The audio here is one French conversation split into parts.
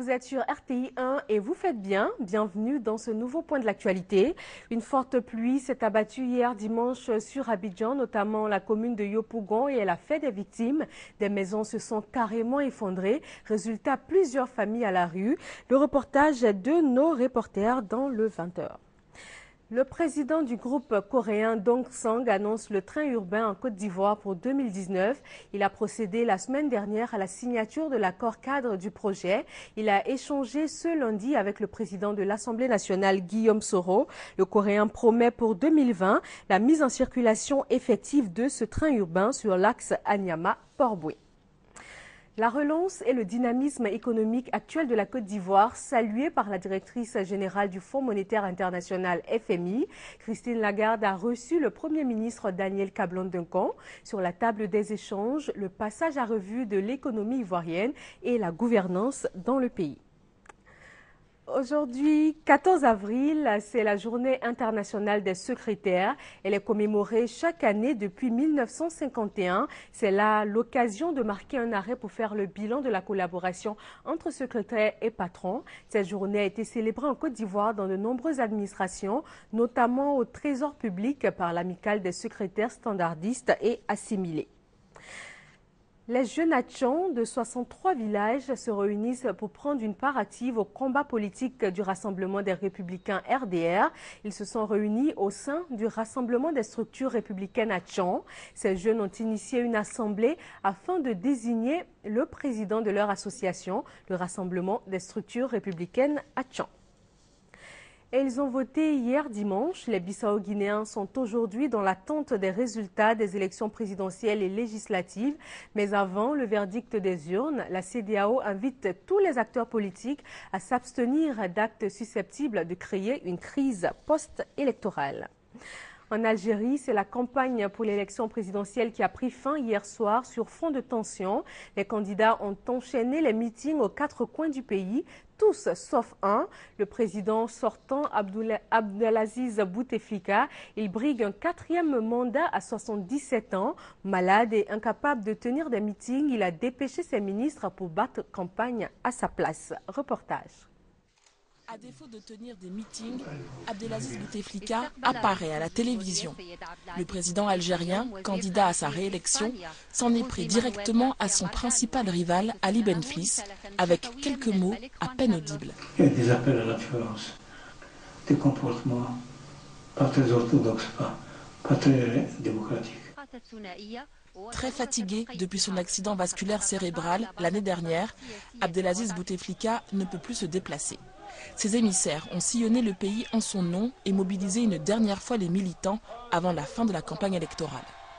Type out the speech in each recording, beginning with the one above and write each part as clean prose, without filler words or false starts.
vous êtes sur RTI 1 et vous faites bien. Bienvenue dans ce nouveau point de l'actualité. Une forte pluie s'est abattue hier dimanche sur Abidjan, notamment la commune de Yopougon, et elle a fait des victimes. Des maisons se sont carrément effondrées. Résultat, plusieurs familles à la rue. Le reportage de nos reporters dans le 20h. Le président du groupe coréen Dong Sang annonce le train urbain en Côte d'Ivoire pour 2019. Il a procédé la semaine dernière à la signature de l'accord cadre du projet. Il a échangé ce lundi avec le président de l'Assemblée nationale, Guillaume Soro. Le Coréen promet pour 2020 la mise en circulation effective de ce train urbain sur l'axe Anyama-Port-Boué. La relance et le dynamisme économique actuel de la Côte d'Ivoire, salué par la directrice générale du Fonds monétaire international FMI, Christine Lagarde, a reçu le Premier ministre Daniel Cablon-Duncan. Sur la table des échanges, le passage à revue de l'économie ivoirienne et la gouvernance dans le pays. Aujourd'hui, 14 avril, c'est la journée internationale des secrétaires. Elle est commémorée chaque année depuis 1951. C'est là l'occasion de marquer un arrêt pour faire le bilan de la collaboration entre secrétaires et patrons. Cette journée a été célébrée en Côte d'Ivoire dans de nombreuses administrations, notamment au Trésor public par l'amicale des secrétaires standardistes et assimilés. Les jeunes Atchans de 63 villages se réunissent pour prendre une part active au combat politique du Rassemblement des Républicains RDR. Ils se sont réunis au sein du Rassemblement des structures républicaines Atchans. Ces jeunes ont initié une assemblée afin de désigner le président de leur association, le Rassemblement des structures républicaines Atchans. Et ils ont voté hier dimanche. Les Bissau-Guinéens sont aujourd'hui dans l'attente des résultats des élections présidentielles et législatives. Mais avant le verdict des urnes, la CEDEAO invite tous les acteurs politiques à s'abstenir d'actes susceptibles de créer une crise post-électorale. En Algérie, c'est la campagne pour l'élection présidentielle qui a pris fin hier soir sur fond de tension. Les candidats ont enchaîné les meetings aux quatre coins du pays, tous sauf un. Le président sortant, Abdelaziz Bouteflika, il brigue un quatrième mandat à 77 ans. Malade et incapable de tenir des meetings, il a dépêché ses ministres pour battre campagne à sa place. Reportage. À défaut de tenir des meetings, Abdelaziz Bouteflika apparaît à la télévision. Le président algérien, candidat à sa réélection, s'en est pris directement à son principal rival, Ali Benflis, avec quelques mots à peine audibles. Il y a des appels à la violence, des comportements pas très orthodoxes, pas très démocratiques. Très fatigué depuis son accident vasculaire cérébral l'année dernière, Abdelaziz Bouteflika ne peut plus se déplacer. Ses émissaires ont sillonné le pays en son nom et mobilisé une dernière fois les militants avant la fin de la campagne électorale.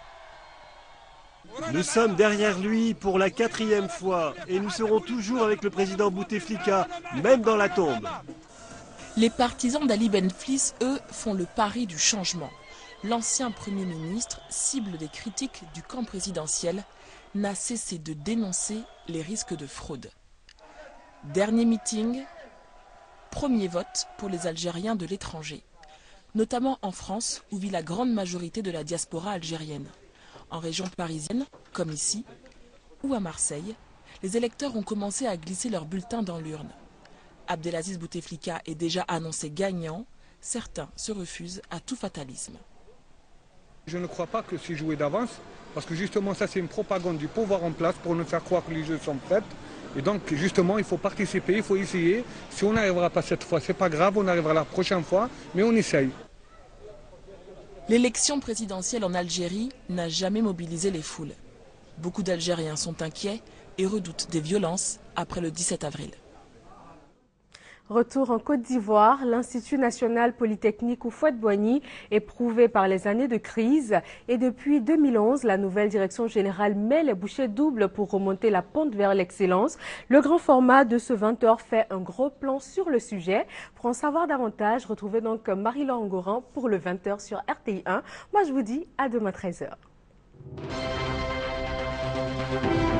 Nous sommes derrière lui pour la 4e fois et nous serons toujours avec le président Bouteflika, même dans la tombe. Les partisans d'Ali Benflis, eux, font le pari du changement. L'ancien Premier ministre, cible des critiques du camp présidentiel, n'a cessé de dénoncer les risques de fraude. Dernier meeting, premier vote pour les Algériens de l'étranger, notamment en France où vit la grande majorité de la diaspora algérienne. En région parisienne, comme ici, ou à Marseille, les électeurs ont commencé à glisser leurs bulletins dans l'urne. Abdelaziz Bouteflika est déjà annoncé gagnant, certains se refusent à tout fatalisme. Je ne crois pas que c'est joué d'avance, parce que justement ça c'est une propagande du pouvoir en place pour nous faire croire que les jeux sont faits. Et donc justement il faut participer, il faut essayer. Si on n'arrivera pas cette fois, c'est pas grave, on arrivera la prochaine fois, mais on essaye. L'élection présidentielle en Algérie n'a jamais mobilisé les foules. Beaucoup d'Algériens sont inquiets et redoutent des violences après le 17 avril. Retour en Côte d'Ivoire, l'Institut national polytechnique Houphouët-Boigny est prouvé par les années de crise et depuis 2011, la nouvelle direction générale met les bouchées doubles pour remonter la pente vers l'excellence. Le grand format de ce 20h fait un gros plan sur le sujet. Pour en savoir davantage, retrouvez donc Marie-Laure Ngoran pour le 20h sur RTI 1. Moi, je vous dis à demain 13h.